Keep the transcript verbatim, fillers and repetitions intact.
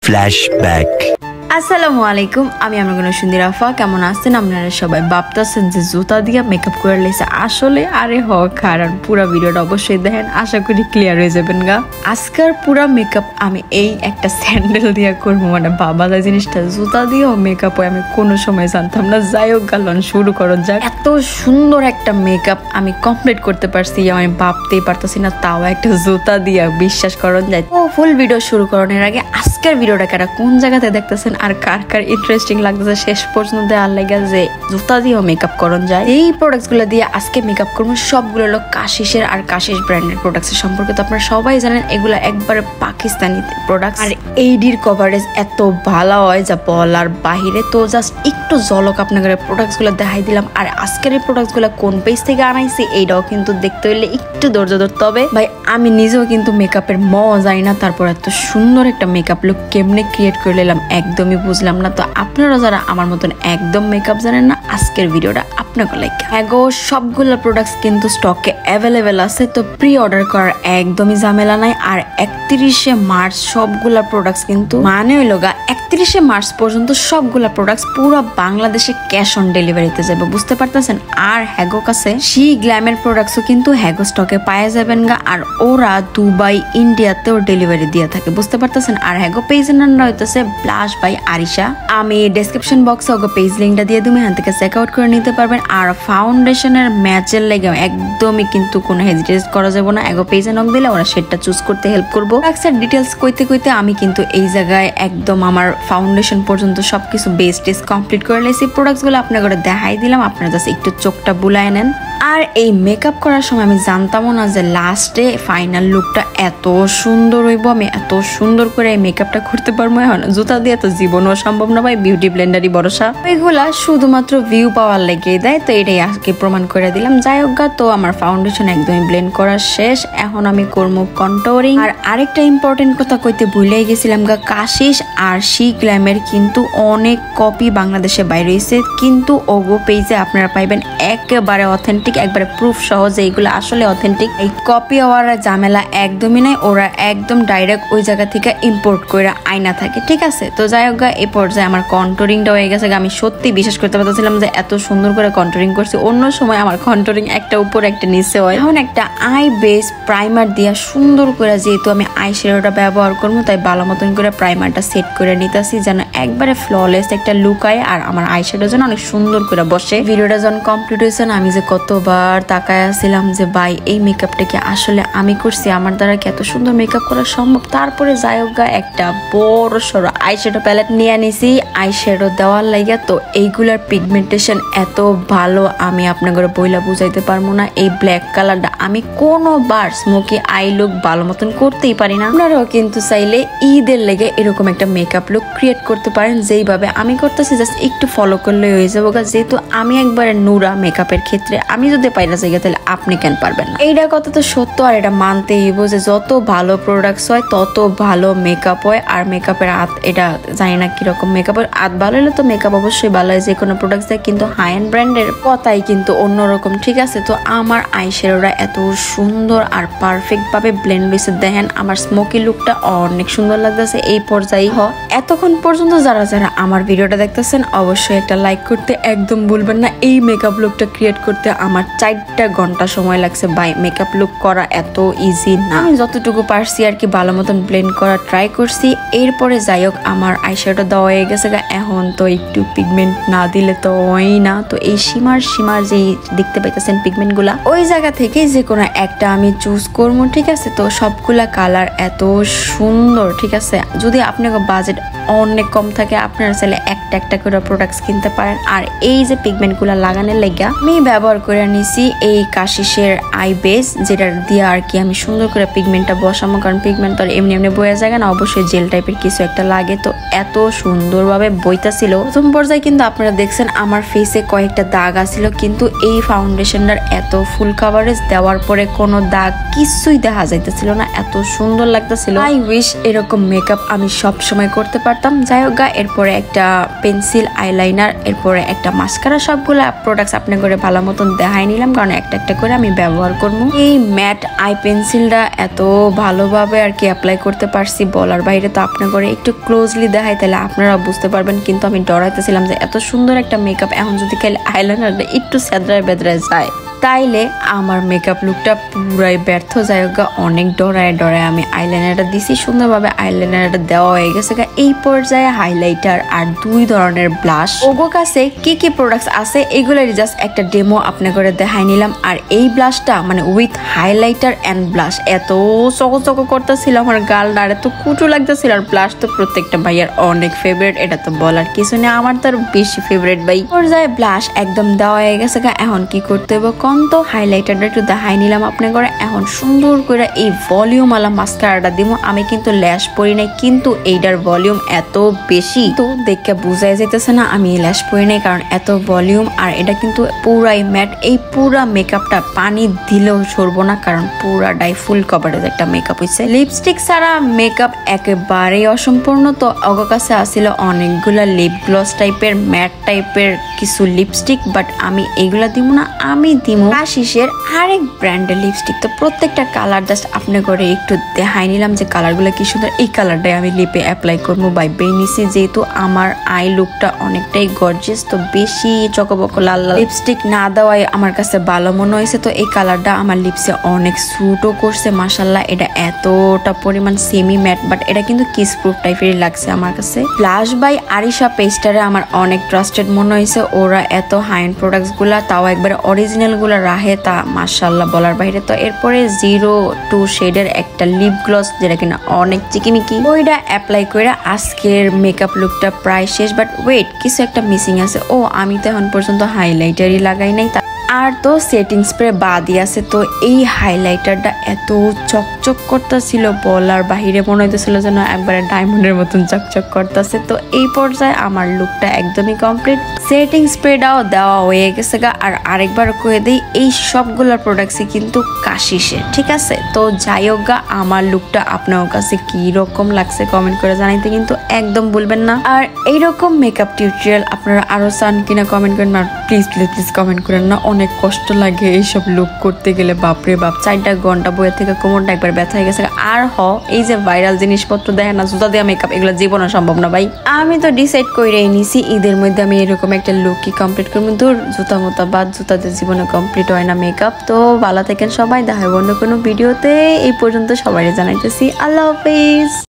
Flashback. Assalamu alaikum. আমি আপনাদের সুন্দর আফা কেমন আছেন আপনারা সবাই ভাবতাছেন যে জুতা দিয়ে মেকআপ করে লেছে আসলে আরে হ কারণ পুরো ভিডিওটা অবশ্যই দেখেন আশা করি ক্লিয়ার হয়ে যাবেন গা আজকের পুরো মেকআপ আমি এই একটা স্যান্ডেল দিয়ে করব মানে বাবাদা জিনিসটা জুতা দিয়েও মেকআপ হয় আমি কোনো সময় জানতাম না যাই হোক গালন শুরু করো যাক এত সুন্দর একটা মেকআপ আমি কমপ্লিট করতে পারছি আমি ভাবতেই পারতাছি না তাও একটা জুতা দিয়ে বিশ্বাস করুন যায় ও ফুল ভিডিও শুরু করার আগে আজকের ভিডিওটা কারা কোন জায়গাতে দেখতেছেন আর কার কার ইন্টারেস্টিং লাগতেছে শেষ পর্যন্ত দেওয়ার লাগে যে জুতা দিয়েও মেকআপ করন যায় এই প্রোডাক্টস গুলো দিয়ে আজকে মেকআপ করবো সবগুলো হলো কাশিসের আর কাশিস ব্র্যান্ডের প্রোডাক্টস সম্পর্কে তো আপনারা সবাই জানেন এগুলো একবারে পাকিস্তানি প্রোডাক্টস আর এইডির কভারেজ এত ভালো হয় যা বলার বাহিরে তো জাস্ট একটু ঝলক আপনাদের প্রোডাক্টস গুলো দেখাই দিলাম আর আজকের এই প্রোডাক্টস গুলো কোন পেজ থেকে আনাইছি এইটাও কিন্তু দেখতে হইলে একটু ধৈর্য ধরতে হবে ভাই আমি নিজেও কিন্তু মেকআপের ম যাই না তারপর এত সুন্দর একটা মেকআপ লুক কেমনে ক্রিয়েট করে নিলাম একদমই বুঝলাম না তো আপনারা যারা আমার মতন একদম মেকআপ জানেন না আজকের ভিডিওটা আপনাকে লাইক এগো সবগুলো প্রোডাক্টস কিন্তু স্টকে অ্যাভেলেবেল আছে তো প্রি অর্ডার করার একদমই ঝামেলা নাই আর একত্রিশে মার্চ সবগুলা প্রোডাক্টস কিন্তু মানে হইল গা একত্রিশে মার্চ পর্যন্ত সবগুলা প্রোডাক্টস পুরো বাংলাদেশে ক্যাশ অন ডেলিভারিতে যাবে বুঝতে পারতেছেন আর হ্যাগো কাছে সি গ্ল্যামের প্রোডাক্টসও কিন্তু হ্যাগো স্টকে পাওয়া যাবেন গা আর ওরা দুবাই ইন্ডিয়াতেও ডেলিভারি দিয়ে থাকে বুঝতে পারতেছেন আর হ্যাগো পেজের নাম হইতেছে ব্লাশ বাই আরিশা আমি ডেসক্রিপশন বক্সে ওগো পেজ লিঙ্কটা দিয়ে দিই এখান থেকে চেক আউট করে নিতে পারবেন আর ফাউন্ডেশনের ম্যাচের লেগে একদমই কিন্তু কোনো হেজিটেট করা যাবে না এগো পেজে নক দিলে ওরা সেটটা চুজ করতে হেল্প করবো প্রোডাক্টসের ডিটেলস কইতে কইতে আমি কিন্তু এই জায়গায় একদম আমার ফাউন্ডেশন পর্যন্ত সবকিছু বেস টেস্ট কমপ্লিট করে লেছি প্রোডাক্টসগুলো আপনাকে দেখাই দিলাম আপনারা জাস্ট একটু চোখটা বুলায় নেন আর এই মেকআপ করার সময় আমি জানতামও না যে লাস্টে ফাইনাল লুকটা এত সুন্দর হইব আমি এত সুন্দর করে এই মেকআপটা করতে পারবো এখন জুতা দিয়ে তো জীবনও সম্ভব না ভাই বিউটি ব্লেন্ডারই ভরসা এগুলা শুধুমাত্র ভিউ পাওয়ার লেগে দেয় তো এটাই আজকে প্রমাণ করে দিলাম যাই হোক গা তো আমার ফাউন্ডেশন একদমই ব্লেন্ড করা শেষ এখন আমি করবো কন্ট্যুরিং আর আরেকটা ইম্পর্টেন্ট কথা কইতে ভুলে গেছিলাম গা কাশিস আর শি গ্ল্যামের কিন্তু অনেক কপি বাংলাদেশে বাইরে হয়েছে কিন্তু ওগো পেজে আপনারা পাইবেন একেবারে অথেন্টিক একবারে প্রুফ সহ যে এইগুলো আসলে অথেন্টিক এই কপি হওয়ার ঝামেলা একদমই নাই ওরা একদম ডাইরেক্ট ওই জায়গা থেকে ইম্পোর্ট করে আয়না থাকে ঠিক আছে তো যাই হোক এই পর্যায়ে আমার কন্ট্যুরিংটা হয়ে গেছে আমি সত্যি বিশ্বাস করতে পারতেছিলাম যে এত সুন্দর করে কন্ট্যুরিং করছি অন্য সময় আমার কন্ট্যুরিং একটা উপর একটা নিচে হয় এখন একটা আই বেস প্রাইমার দিয়া সুন্দর করে যেহেতু আমি আই শ্যাডোটা ব্যবহার করবো তাই ভালো মতন করে প্রাইমারটা সেট করে নিতেছি যেন একবারে ফ্ললেস একটা লুক আয় আর আমার আই শ্যাডো যেন অনেক সুন্দর করে বসে ভিডিওটা যখন কমপ্লিট হয়েছে আমি যে কতবার তাকায় আসছিলাম যে ভাই এই মেকআপটা কি আসলে আমি করছি আমার দ্বারা কি এত সুন্দর মেকআপ করা সম্ভব তারপরে যাই হোক একটা বড় সড়ো আই শ্যাডো প্যালেট নিয়ে নিছি আই শ্যাডো দেওয়ার লাগে তো এইগুলার পিগমেন্টেশন এত ভালো আমি আপনাদের বইলা বুঝাইতে পারবো না এই ব্ল্যাক কালারটা আমি কোনোবার স্মোকি আই লুক ভালো মতন করতেই পারি না আপনারাও কিন্তু চাইলে ঈদের লেগে এরকম একটা মেকআপ লুক ক্রিয়েট করতে পারেন যেইভাবে আমি করতেছি জাস্ট একটু ফলো করলে হয়ে যাবো যেহেতু আমি একবারে নুরা মেকআপের ক্ষেত্রে আমি যদি পাইরা যাই তাহলে আপনি কেন পারবেন না এইটা কথা তো সত্য আর এটা মানতেই হইব যে যত ভালো প্রোডাক্টস হয় তত ভালো মেকআপ হয় আর মেকআপের হাত এটা জানি না কিরকম মেকআপের হাত ভালো হলে তো মেকআপ অবশ্যই ভালো হয় যে কোনো প্রোডাক্টস দেয় কিন্তু হাই এন্ড ব্র্যান্ডের কথাই কিন্তু অন্যরকম ঠিক আছে তো আমার আই শ্যাডোটা এত সুন্দর আর পারফেক্ট ভাবে ব্লেন্ড হয়েছে দেখেন আমার স্মোকি লুকটা অনেক সুন্দর লাগতেছে এই পর্যায়ে হ এতক্ষণ পর্যন্ত যারা যারা আমার ভিডিওটা দেখতেছেন অবশ্যই একটা লাইক করতে একদম ভুলবেন না এই মেকআপ লুকটা ক্রিয়েট করতে আমার চারটা ঘন্টা সময় লাগছে বাই মেকআপ লুক করা এত ইজি না আমি যতটুকু পারছি আর কি ভালো মতন ব্লেন্ড করা ট্রাই করছি এরপরে যাই হোক আমার আই শ্যাডো দেওয়া হয়ে গেছে এখন তো একটু পিগমেন্ট না দিলে তো হয় না তো এই সীমার সীমার যে দেখতে পাইতেছেন পিগমেন্ট গুলা ওই জায়গা থেকে যে কোনো একটা আমি চুজ করবো ঠিক আছে তো সবগুলা কালার এত সুন্দর ঠিক আছে যদি আপনার বাজেট অনেক কম থাকে আপনারা চাইলে একটা একটা করে প্রোডাক্টস কিনতে পারেন আর এই যে পিগমেন্ট গুলা লাগানোর লেগা আমি ব্যবহার করে নিছি এই কাশিসের আই বেস যেটা দিয়ে আর কি আমি সুন্দর করে পিগমেন্টটা বসাবো কারণ পিগমেন্ট তো এমনি এমনি বয়ে যায় না অবশ্যই জেল টাইপের কিছু একটা লাগে তো এত সুন্দরভাবে বইতা ছিল প্রথম পর্যায়ে কিন্তু আপনারা দেখছেন আমার ফেসে কয়েকটা দাগ আসছিল কিন্তু এই ফাউন্ডেশনটার এত ফুল কাভারেজ দেওয়ার পরে কোনো দাগ কিছুই দেখা যাইতেছিল না এত সুন্দর লাগতেছিল আই উইশ এরকম মেকআপ আমি সব সময় করতে পারতাম পারতাম। যাই হোক গা, এরপরে একটা পেন্সিল, আইলাইনার, এরপরে একটা মাস্কারা, সবগুলা প্রোডাক্টস আপনি করে ভালো মতন দেখাই নিলাম, কারণ একটা একটা করে আমি ব্যবহার করবো। এই ম্যাট আই পেন্সিলটা এত ভালোভাবে আর কি অ্যাপ্লাই করতে পারছি বলার বাইরে। তো আপনি করে একটু ক্লোজলি দেখাই তাহলে আপনারা বুঝতে পারবেন। কিন্তু আমি ডরাইতেছিলাম যে এত সুন্দর একটা মেকআপ এখন যদি খাইলে আইলাইনারটা একটু সেদ্রায় বেদরায় যায় তাইলে আমার মেকআপ লুকটা পুরাই ব্যর্থ। যাই হোক, অনেক ডরায় ডরায় আমি আইলাইনারটা দিছি, সুন্দরভাবে আইলাইনারটা দেওয়া হয়ে গেছে। এই পর্যায়ে হাইলাইটার আর দুই ধরনের ব্লাশ ওগো কাছে কি কি প্রোডাক্টস আছে এগুলোর জাস্ট একটা ডেমো আপনি করে দেখাই নিলাম। আর এই ব্লাশটা মানে উইথ হাইলাইটার অ্যান্ড ব্লাশ এত চকো চকো করতেছিল আমার গালটা, আর এত কুটু লাগতেছিল। আর ব্লাশ তো প্রত্যেকটা ভাইয়ার অনেক ফেভারিট, এটা তো বলার কিছু নেই, আমার তো আরো বেশি ফেভারিট ভাই। পর্যায়ে ব্লাশ একদম দেওয়া হয়ে গেছে। এখন কি করতে হবে তো হাইলাইটারটা একটু দেখাই নিলাম আপনি করে। এখন সুন্দর করে এই ভলিউম আলা মাস্কারাটা দিব। আমি কিন্তু ল্যাশ পরি নাই, কিন্তু এইটার ভলিউম এত বেশি তো দেখে বোঝাই যাইতেছে না আমি ল্যাশ পরি নাই, কারণ এত ভলিউম। আর এটা কিন্তু পুরাই ম্যাট, এই পুরা মেকআপটা পানি দিলেও সরবো না, কারণ পুরাটাই ফুল কভারেজ একটা মেকআপ হয়েছে। লিপস্টিক ছাড়া মেকআপ একেবারেই অসম্পূর্ণ। তো অগো কাছে আসছিল অনেকগুলা লিপ গ্লস টাইপের, ম্যাট টাইপের কিছু লিপস্টিক, বাট আমি এইগুলা দিব না, আমি দিব আশিসের আরেক ব্র্যান্ডের লিপস্টিক। তো প্রত্যেকটা কালার জাস্ট আপনি করে একটু দেখাই নিলাম যে কালারগুলো কি সুন্দর। এই কালারটাই আমি লিপে অ্যাপ্লাই করবো বাই বেনিসি, যেহেতু আমার আই লুকটা অনেকটাই গর্জিয়াস। তো বেশি চকবক লাল লাল লিপস্টিক না দেওয়াই আমার কাছে ভালো মনে হয়েছে। তো এই কালারটা আমার লিপসে অনেক স্যুটও করছে মাশাল্লাহ। এটা এতটা পরিমাণ সেমি ম্যাট, বাট এটা কিন্তু কিস প্রুফ টাইপেরই লাগছে আমার কাছে। ব্লাশ বাই আরিশা পেস্টারে আমার অনেক ট্রাস্টেড মনে হয়েছে। ওরা এত হাই এন্ড প্রোডাক্টস গুলা তাও একবারে অরিজিনাল গুলা রাহে, তা মাশাআল্লাহ বলার বাইরে। তো এরপরে জিরো টু শেডের একটা লিপ গ্লস, যেটা কিনা অনেক চিকিমিকি, ওইটা অ্যাপ্লাই করে আজকের মেকআপ লুকটা প্রায় শেষ। বাট ওয়েট, কিছু একটা মিসিং আছে। ও আমি তো এখন পর্যন্ত হাইলাইটারই লাগাই নাই, আর তো সেটিং স্প্রে বাদই আছে। তো এই হাইলাইটারটা এত চকচক করতেছিল বলার বাহিরে, মনে হইতেছিল যেন একবারে ডায়মন্ডের মতন চকচক করতেছে। তো এই পর্যায়ে আমার লুকটা একদমই কমপ্লিট, সেটিং স্প্রেটাও দেওয়া হয়ে গেছে গা। আর আরেকবার কয়ে দিই, এই সবগুলোর প্রোডাক্টসই কিন্তু কাশিসের, ঠিক আছে? তো যাই হোক গা, আমার লুকটা আপনার কাছে কি রকম লাগছে কমেন্ট করে জানাইতে কিন্তু একদম ভুলবেন না। আর এইরকম মেকআপ টিউটোরিয়াল আপনারা আরো চান কিনা কমেন্ট করেন, আর প্লিজ প্লিজ প্লিজ কমেন্ট করেন না। অনেক কষ্ট লাগে এইসব লুক করতে গেলে, বাপরে বাপ, চারটা ঘন্টা বইয়ের থেকে কোমরটা একবার ব্যথা হয়ে গেছে। আর হ, এই যে ভাইরাল জিনিসপত্র দেখেন না, জুতা দিয়ে মেকআপ, এগুলো জীবনে সম্ভব না ভাই। আমি তো ডিসাইড করে নিছি ঈদের মধ্যে আমি এরকম একটা লুক কি কমপ্লিট করবো। দূর, জুতা মোতা বাদ, জুতাতে জীবনে কমপ্লিট হয় না মেকআপ। তো ভালো থাকেন সবাই, দেখা হবে অন্য কোনো ভিডিওতে। এই পর্যন্ত সবাই জানাইতেছি আল্লাহ হাফিজ।